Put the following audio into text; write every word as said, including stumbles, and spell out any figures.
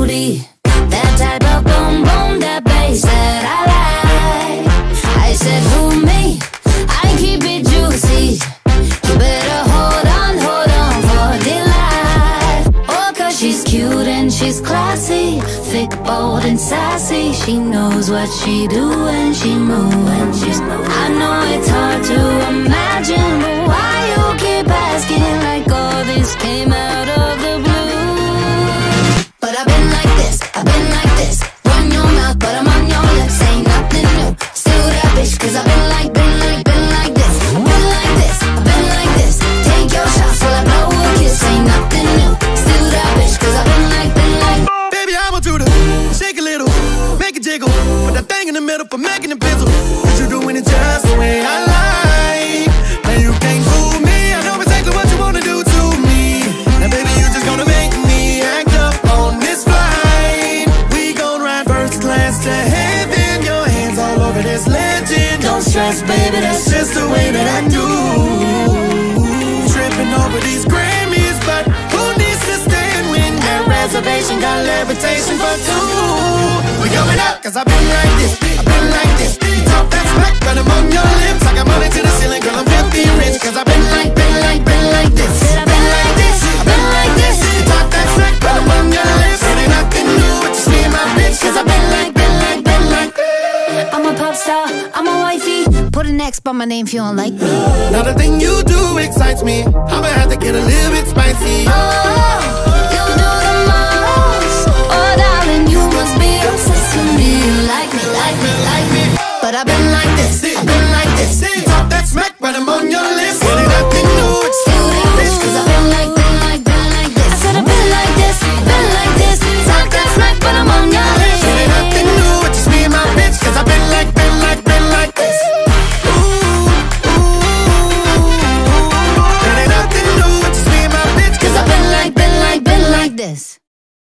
booty, that type of boom boom, that bass that I like. I said, who me? I keep it juicy. You better hold on, hold on for dear life. Oh, cause she's cute and she's classy, thick, bold and sassy. She knows what she do when she moves. I know it's hard to imagine, but why you keep asking like all this came out of the blue? But I've been like this, I've been like this. Run your mouth, but I'm on your lips. Ain't nothing new, still that bitch. Cause I've been like, been like, been like this. Been like this, I've been like this. Take your shots while I blow a kiss. Ain't nothing new, still that bitch. Cause I've been like, been like. Baby, I want you to shake a little, make it jiggle. Put that thing in the middle for making it fizzle. Cause you're doing it just the way I like. And you can't fool me, I know exactly what you wanna do to me. Now baby, you just gonna make me act up on this flight. We gon' ride first class to heaven. Your hands all over this legend. Don't stress, baby, that's just the way that I do. Tripping over these Grammys, but who needs to stand when that reservation got levitation for two? We going up, cause I've been like this, I've been like this. You talk that smack, but I'm on your lips. I got money to the ceiling, girl, I'm filthy rich. Cause I've been like, been like, been like this. I've been like this, I've been like this. You talk that smack, but I'm on your lips. It ain't nothing new, it's just me and my bitch. Cause I've been like, been like, been like. I'm a pop star, I'm a wifey. Put an X by my name if you don't like me. Now the thing you do excites me. I'ma have to get a little bit spicy. Oh, you do the most. Oh, darling, you must be obsessed with me. You like me, like me, like me. But I've been like this, I've been like this. You talk that smack, but I'm on your